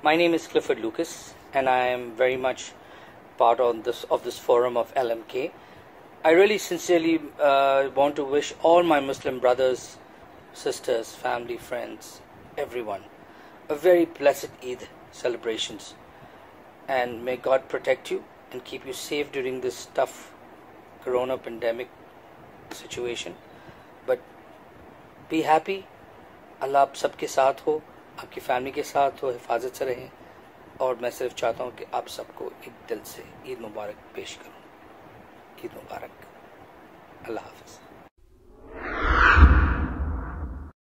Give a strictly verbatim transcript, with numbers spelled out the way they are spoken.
My name is Clifford Lucas, and I am very much part of this of this forum of L M K. I really sincerely uh, want to wish all my Muslim brothers, sisters, family, friends, everyone, a very blessed Eid celebrations, and may God protect you and keep you safe during this tough corona pandemic situation. But be happy. अल्लाह आप सबके साथ हो, आपकी family के साथ हो, हिफाजत से रहें, और मैं सिर्फ चाहता हूँ कि आप सबको एक दिल से ईद मुबारक पेश करूँ। ईद मुबारक। अल्लाह हाफ़िज़।